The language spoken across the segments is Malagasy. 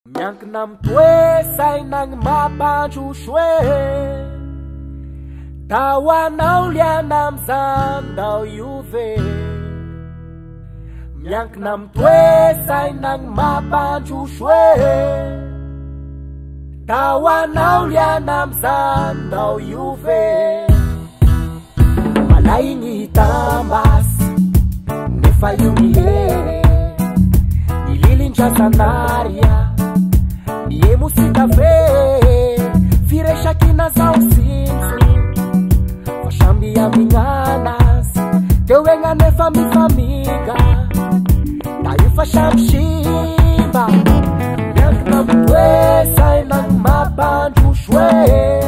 Miankina mitoe sainagny mampandro soe da hoanao liana amizany da iove. Miankina mitoe sainagny mampandro soe da hoanao liana amizany da iove. Malay ny tambasy nefa io mihery nililin-drazanaria Niemo si cafe, fireșachina sau simțu Fașambi aminganas, teu engane famiga Da eu fașam shimba Miankina mtoe, sainang mapanju shwe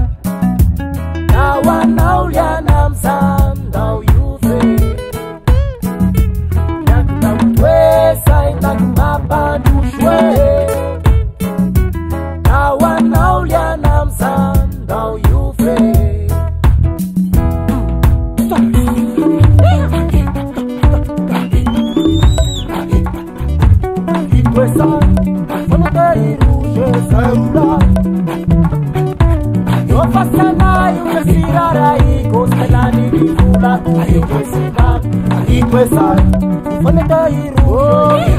Da wanau lianam zan, dau iuve Miankina mtoe, sainang mapanju shwe Now lianam san dau iuve. Iquesa, quando te ruge saura. Yo pasana io respirarai costelani di fula. Iquesa, quando te ruge.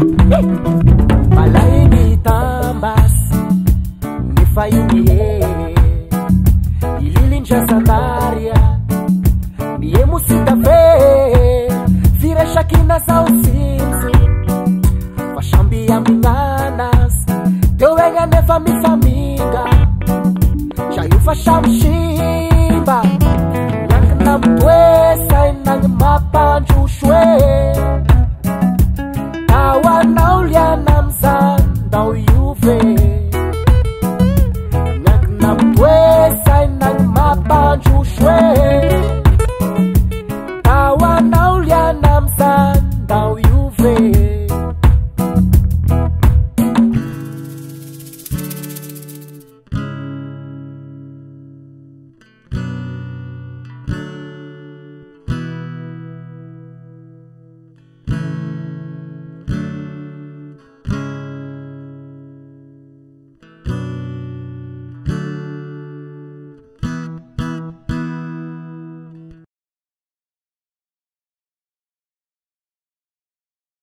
Malay ni tambas. Fayu mihery ililin-drazanaria Niemo si cafe, fireșachina sau simțu Fașambi aminganas, teu engane famiga Ja eu fașam shimba Miankina mtoe, sainagny mampandro soe Da hoanao liana amizany, dau iuve